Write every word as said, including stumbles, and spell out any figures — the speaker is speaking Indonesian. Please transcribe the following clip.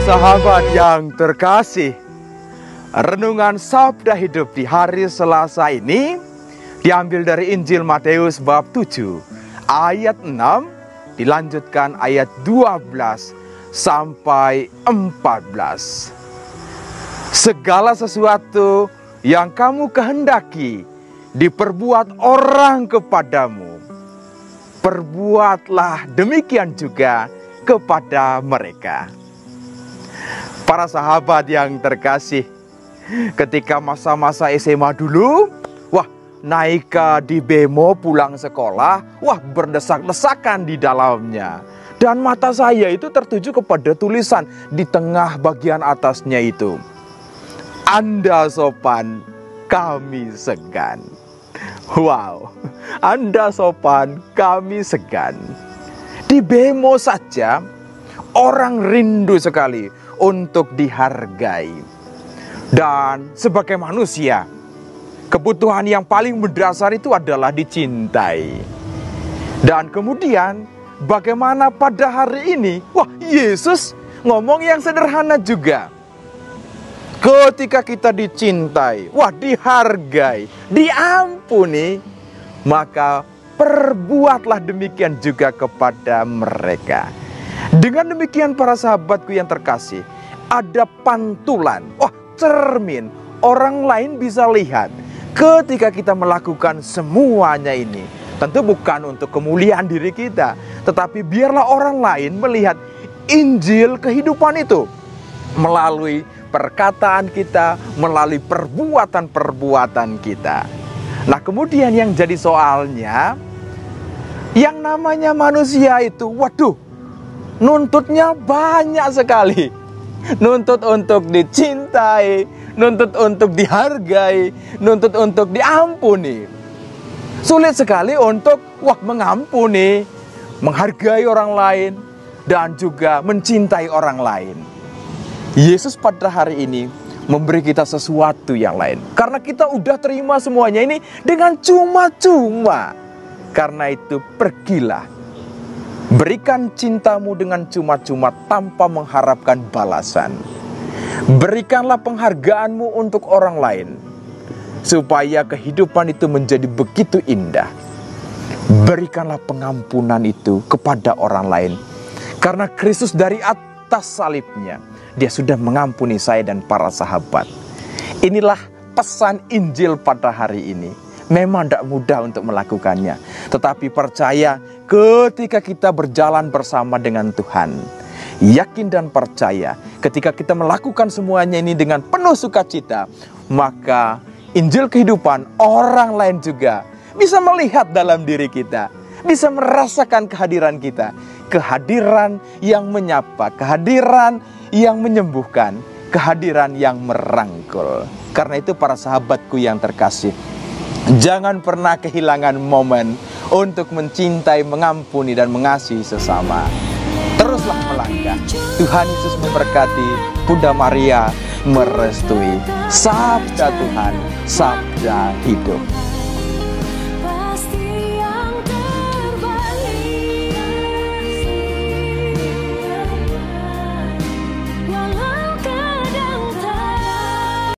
sahabat yang terkasih, renungan Sabda Hidup di hari Selasa ini diambil dari Injil Matius bab tujuh ayat enam, dilanjutkan ayat dua belas sampai empat belas. Segala sesuatu yang kamu kehendaki diperbuat orang kepadamu, perbuatlah demikian juga kepada mereka. Para sahabat yang terkasih, ketika masa-masa S M A dulu, wah, naik ke di bemo pulang sekolah, wah, berdesak-desakan di dalamnya. Dan mata saya itu tertuju kepada tulisan di tengah bagian atasnya itu, Anda sopan, kami segan. Wow, Anda sopan, kami segan. Di bemo saja, orang rindu sekali untuk dihargai. Dan sebagai manusia, kebutuhan yang paling mendasar itu adalah dicintai. Dan kemudian, bagaimana pada hari ini? Wah, Yesus ngomong yang sederhana juga. Ketika kita dicintai, wah, dihargai, diampuni, maka perbuatlah demikian juga kepada mereka. Dengan demikian para sahabatku yang terkasih, ada pantulan, wah, cermin, orang lain bisa lihat ketika kita melakukan semuanya ini. Tentu bukan untuk kemuliaan diri kita, tetapi biarlah orang lain melihat Injil kehidupan itu melalui perkataan kita, melalui perbuatan-perbuatan kita. Nah, kemudian yang jadi soalnya, yang namanya manusia itu, waduh, nuntutnya banyak sekali. Nuntut untuk dicintai, nuntut untuk dihargai, nuntut untuk diampuni. Sulit sekali untuk, wah, mengampuni, menghargai orang lain, dan juga mencintai orang lain. Yesus pada hari ini memberi kita sesuatu yang lain. Karena kita udah terima semuanya ini dengan cuma-cuma. Karena itu pergilah, berikan cintamu dengan cuma-cuma tanpa mengharapkan balasan. Berikanlah penghargaanmu untuk orang lain, supaya kehidupan itu menjadi begitu indah. Berikanlah pengampunan itu kepada orang lain. Karena Kristus dari atas salibnya, Dia sudah mengampuni saya dan para sahabat. Inilah pesan Injil pada hari ini. Memang tidak mudah untuk melakukannya, tetapi percaya ketika kita berjalan bersama dengan Tuhan, yakin dan percaya ketika kita melakukan semuanya ini dengan penuh sukacita, maka Injil kehidupan orang lain juga bisa melihat dalam diri kita, bisa merasakan kehadiran kita, kehadiran yang menyapa, kehadiran yang menyembuhkan, kehadiran yang merangkul. Karena itu para sahabatku yang terkasih, jangan pernah kehilangan momen untuk mencintai, mengampuni, dan mengasihi sesama. Teruslah melangkah. Tuhan Yesus memberkati. Bunda Maria merestui. Sabda Tuhan, sabda hidup.